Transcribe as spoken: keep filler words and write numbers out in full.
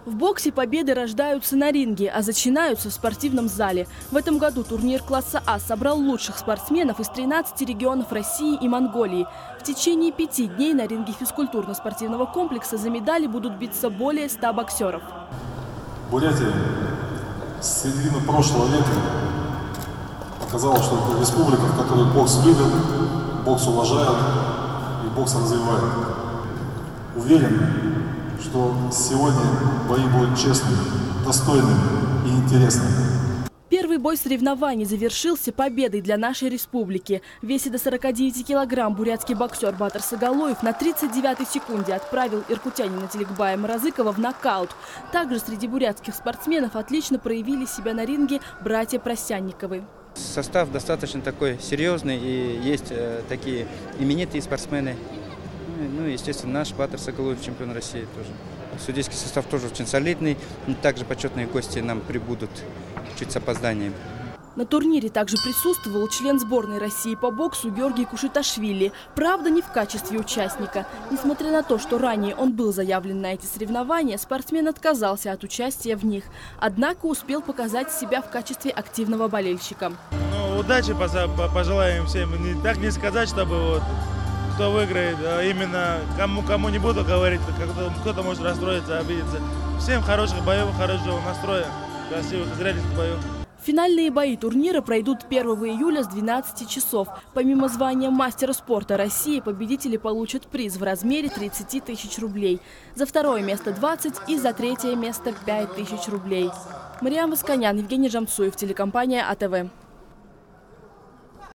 В боксе победы рождаются на ринге, а начинаются в спортивном зале. В этом году турнир класса А собрал лучших спортсменов из тринадцати регионов России и Монголии. В течение пяти дней на ринге физкультурно-спортивного комплекса за медали будут биться более ста боксеров. Бурятия с середины прошлого века показала, что это республика, в которой бокс любят, бокс уважают и бокс развивают. Уверен, что сегодня бои будут честными, достойными и интересными. Первый бой соревнований завершился победой для нашей республики. В весе до сорока девяти килограмм бурятский боксер Батыр Сагалоев на тридцать девятой секунде отправил иркутянина Теликбая Морозыкова в нокаут. Также среди бурятских спортсменов отлично проявили себя на ринге братья Просянниковы. Состав достаточно такой серьезный, и есть э, такие именитые спортсмены. Ну, естественно, наш Батыр Сагалоев, чемпион России тоже. Судейский состав тоже очень солидный. Также почетные гости нам прибудут чуть с опозданием. На турнире также присутствовал член сборной России по боксу Георгий Кушиташвили. Правда, не в качестве участника. Несмотря на то, что ранее он был заявлен на эти соревнования, спортсмен отказался от участия в них. Однако успел показать себя в качестве активного болельщика. Ну, удачи пожелаем всем. Не, так не сказать, чтобы вот, кто выиграет, а именно кому-кому не буду говорить, кто-то может расстроиться, обидеться. Всем хороших боев, хорошего настроя, красивых зрелищных боев. Финальные бои турнира пройдут первого июля с двенадцати часов. Помимо звания мастера спорта России, победители получат приз в размере тридцати тысяч рублей. За второе место двадцать и за третье место пять тысяч рублей. Мариам Восканян, Евгений Жамцуев, телекомпания А Тэ Вэ.